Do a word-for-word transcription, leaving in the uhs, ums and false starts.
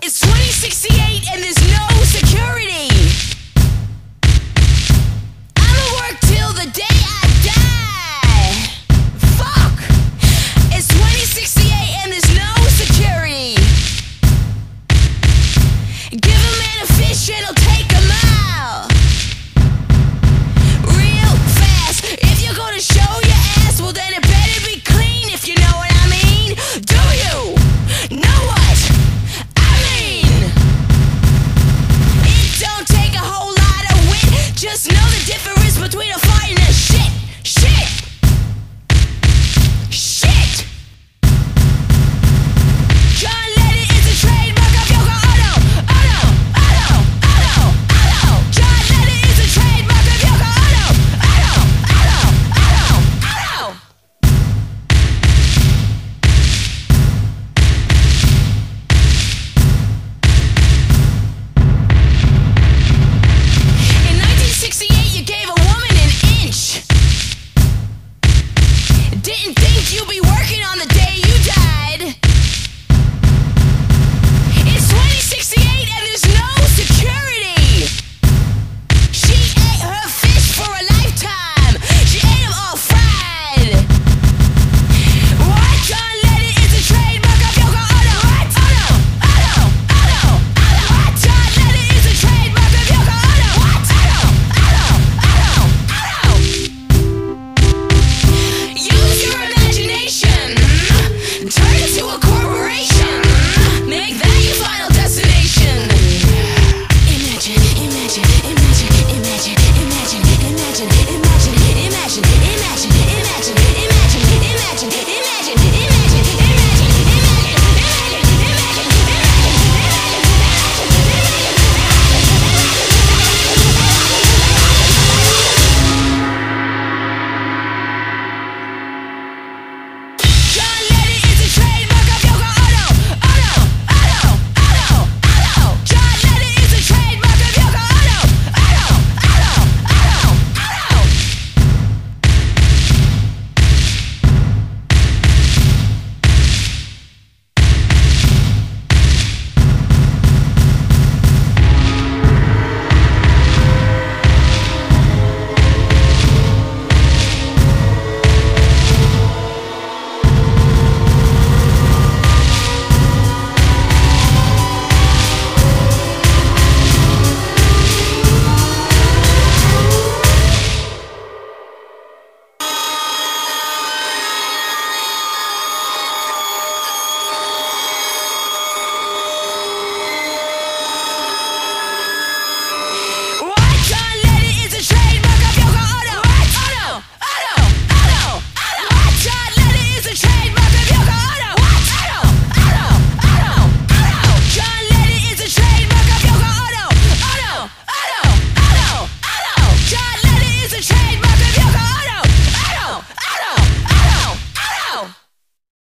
It's twenty sixty-eight and there's no security. I'ma work till the day I die. Fuck. It's twenty sixty-eight and there's no security. Give a man a fish and he'll take a mile. Real fast. If you're gonna show your ass, well then it better be clean, if you know what I mean. Do you know what I mean? It don't take a whole lot of wit. Just know the difference between a fight and a shit.